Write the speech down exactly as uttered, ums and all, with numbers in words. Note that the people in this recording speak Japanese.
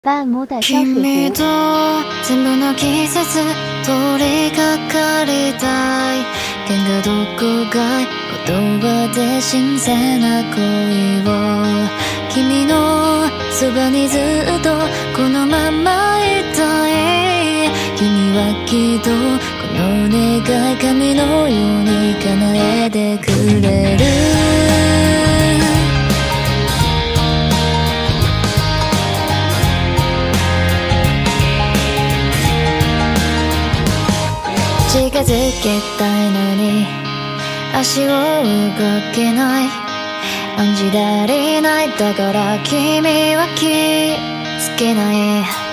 バーモダ小水君と全部の季節通りかかりたい喧嘩どこか言葉で新鮮な恋を君のそばにずっとこのままいたい君はきっとこの願い神のように叶えてくれる近づけたいのに足を動けない暗示足りないだから君は気づけない